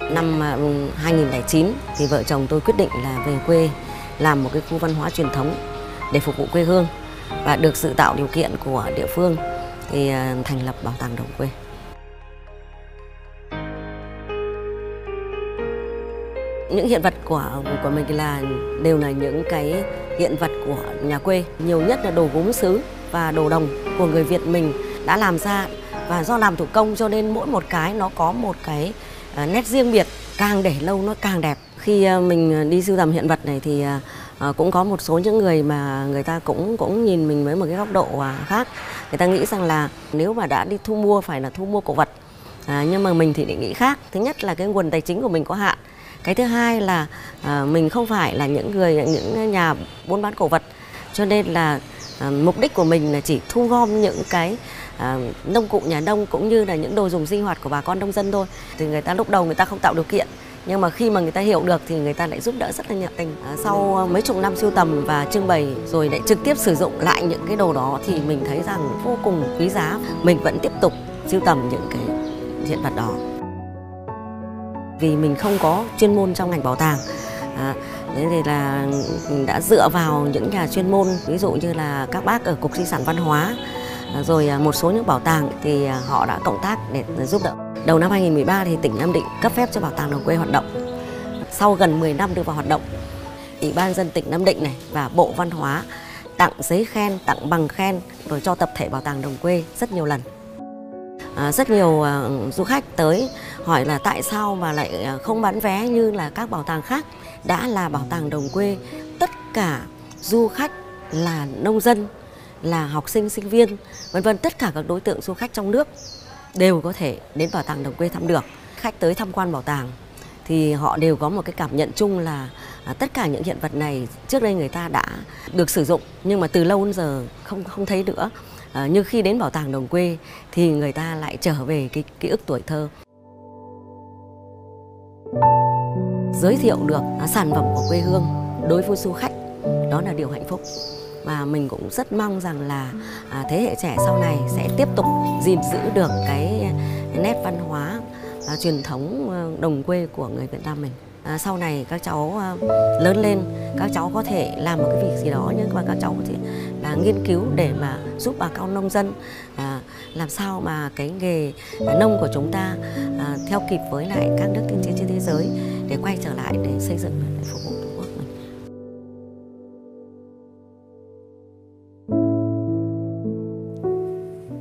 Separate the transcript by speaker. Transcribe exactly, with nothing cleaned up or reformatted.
Speaker 1: Năm hai nghìn không trăm lẻ chín thì vợ chồng tôi quyết định là về quê làm một cái khu văn hóa truyền thống để phục vụ quê hương, và được sự tạo điều kiện của địa phương thì thành lập Bảo tàng Đồng Quê. Những hiện vật của của mình là đều là những cái hiện vật của nhà quê, nhiều nhất là đồ gốm sứ và đồ đồng của người Việt mình đã làm ra, và do làm thủ công cho nên mỗi một cái nó có một cái nét riêng biệt, càng để lâu nó càng đẹp. Khi mình đi sưu tầm hiện vật này thì cũng có một số những người mà người ta cũng cũng nhìn mình với một cái góc độ khác. Người ta nghĩ rằng là nếu mà đã đi thu mua phải là thu mua cổ vật, à, nhưng mà mình thì định nghĩ khác. Thứ nhất là cái nguồn tài chính của mình có hạn. Cái thứ hai là à, mình không phải là những người những nhà buôn bán cổ vật, cho nên là à, mục đích của mình là chỉ thu gom những cái à, nông cụ nhà nông cũng như là những đồ dùng sinh hoạt của bà con nông dân thôi. Thì người ta lúc đầu người ta không tạo điều kiện, nhưng mà khi mà người ta hiểu được thì người ta lại giúp đỡ rất là nhiệt tình. À, sau mấy chục năm sưu tầm và trưng bày rồi lại trực tiếp sử dụng lại những cái đồ đó thì mình thấy rằng vô cùng quý giá. Mình vẫn tiếp tục sưu tầm những cái hiện vật đó. Vì mình không có chuyên môn trong ngành bảo tàng, à, thế thì là mình đã dựa vào những nhà chuyên môn, ví dụ như là các bác ở Cục Di sản Văn hóa, à, rồi một số những bảo tàng thì họ đã cộng tác để giúp đỡ. Đầu năm hai nghìn không trăm mười ba thì tỉnh Nam Định cấp phép cho Bảo tàng Đồng Quê hoạt động. Sau gần mười năm đưa vào hoạt động, Ủy ban nhân dân tỉnh Nam Định này và Bộ Văn hóa tặng giấy khen, tặng bằng khen rồi cho tập thể Bảo tàng Đồng Quê rất nhiều lần. À, rất nhiều uh, du khách tới hỏi là tại sao mà lại không bán vé như là các bảo tàng khác. Đã là Bảo tàng Đồng Quê, tất cả du khách là nông dân, là học sinh, sinh viên, vân vân, tất cả các đối tượng du khách trong nước đều có thể đến Bảo tàng Đồng Quê thăm được. Khách tới tham quan bảo tàng thì họ đều có một cái cảm nhận chung là à, tất cả những hiện vật này trước đây người ta đã được sử dụng, nhưng mà từ lâu đến giờ không không thấy nữa. À, nhưng khi đến Bảo tàng Đồng Quê thì người ta lại trở về cái ký ức tuổi thơ. Giới thiệu được à, sản phẩm của quê hương đối với du khách, đó là điều hạnh phúc. Và mình cũng rất mong rằng là à, thế hệ trẻ sau này sẽ tiếp tục gìn giữ được cái nét văn hóa à, truyền thống à, đồng quê của người Việt Nam mình. À, sau này các cháu à, lớn lên, các cháu có thể làm một cái việc gì đó, nhưng mà các cháu có thể là nghiên cứu để mà giúp bà con nông dân à, làm sao mà cái nghề nông của chúng ta à, theo kịp với lại các nước tiên tiến trên thế giới, để quay trở lại để xây dựng, để phục vụ